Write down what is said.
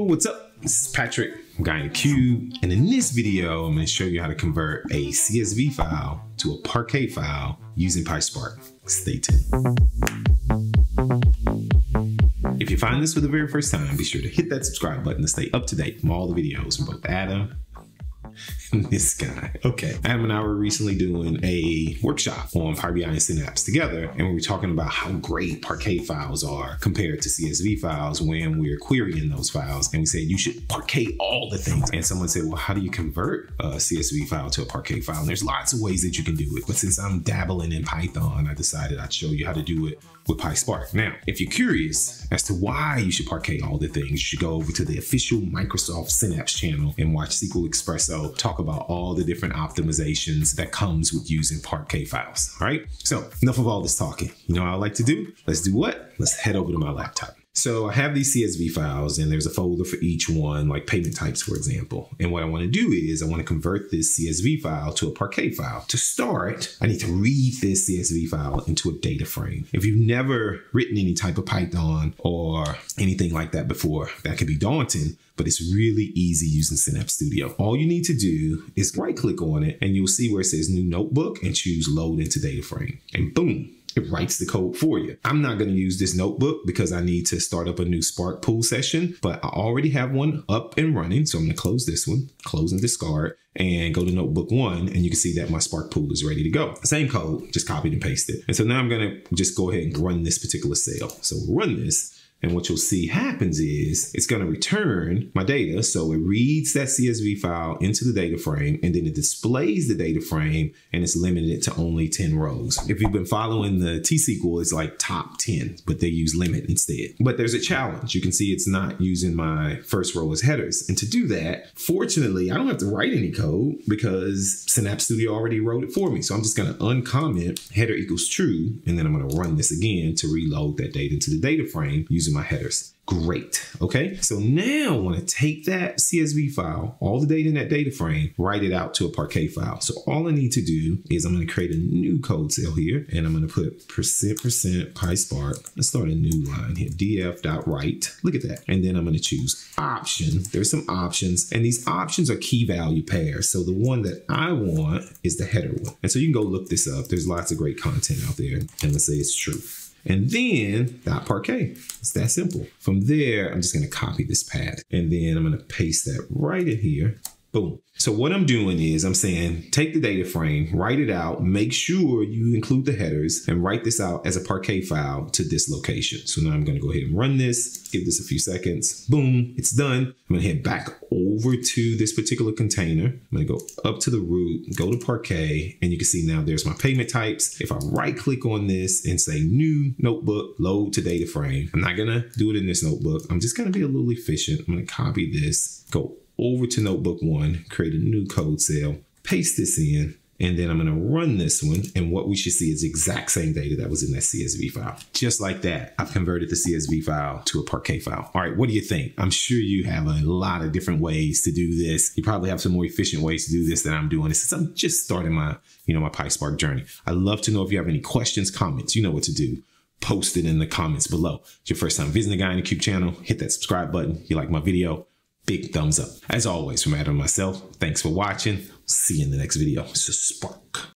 What's up? This is Patrick, Guy in the Cube, and in this video, I'm going to show you how to convert a CSV file to a Parquet file using PySpark. Stay tuned. If you find this for the very first time, be sure to hit that subscribe button to stay up to date from all the videos from both Adam and this guy. Okay, Adam and I were recently doing a workshop on Power BI and Synapse together, and we were talking about how great Parquet files are compared to CSV files when we're querying those files. And we said you should Parquet all the things. And someone said, well, how do you convert a CSV file to a Parquet file? And there's lots of ways that you can do it. But since I'm dabbling in Python, I decided I'd show you how to do it with PySpark. Now, if you're curious as to why you should Parquet all the things, you should go over to the official Microsoft Synapse channel and watch SQL Espresso talk about all the different optimizations that comes with using Parquet files. All right, so enough of all this talking. You know what I like to do? Let's do what? Let's head over to my laptop. So I have these CSV files and there's a folder for each one, like payment types, for example. And what I want to do is I want to convert this CSV file to a Parquet file. To start, I need to read this CSV file into a data frame. If you've never written any type of Python or anything like that before, that can be daunting, but it's really easy using Synapse Studio. All you need to do is right click on it and you'll see where it says new notebook and choose load into DataFrame, and boom, it writes the code for you. I'm not going to use this notebook because I need to start up a new Spark pool session, but I already have one up and running. So I'm going to close this one, close and discard, and go to notebook 1. And you can see that my Spark pool is ready to go. Same code, just copied and pasted. And so now I'm going to just go ahead and run this particular cell. So we'll run this. And what you'll see happens is it's going to return my data. So it reads that CSV file into the data frame, and then it displays the data frame, and it's limited to only 10 rows. If you've been following the T-SQL, it's like top 10, but they use limit instead. But there's a challenge. You can see it's not using my first row as headers. And to do that, fortunately, I don't have to write any code because Synapse Studio already wrote it for me. So I'm just going to uncomment header equals true, and then I'm going to run this again to reload that data into the data frame using my headers. Great. Okay, so now I want to take that CSV file, all the data in that data frame, write it out to a Parquet file. So all I need to do is I'm going to create a new code cell here, and I'm going to put %% PySpark. Let's start a new line here, df.write. Look at that. And then I'm going to choose option. There's some options, and these options are key value pairs. So the one that I want is the header one. And so you can go look this up. There's lots of great content out there. And let's say it's true. And then .Parquet. It's that simple. From there, I'm just going to copy this path, and then I'm going to paste that right in here. Boom. So what I'm doing is I'm saying, take the data frame, write it out, make sure you include the headers, and write this out as a Parquet file to this location. So now I'm going to go ahead and run this, give this a few seconds. Boom, it's done. I'm going to head back over to this particular container. I'm going to go up to the root, go to Parquet, and you can see now there's my payment types. If I right click on this and say new notebook, load to data frame, I'm not going to do it in this notebook. I'm just going to be a little efficient. I'm going to copy this, go over to notebook 1, create a new code cell, paste this in, and then I'm going to run this one. And what we should see is the exact same data that was in that CSV file. Just like that, I've converted the CSV file to a Parquet file. All right, what do you think? I'm sure you have a lot of different ways to do this. You probably have some more efficient ways to do this than I'm doing since I'm just starting my, my PySpark journey. I'd love to know if you have any questions, comments. You know what to do. Post it in the comments below. If it's your first time visiting the Guy in the Cube channel, hit that subscribe button. You like my video, big thumbs up. As always, from Adam and myself, thanks for watching. See you in the next video. It's a Spark.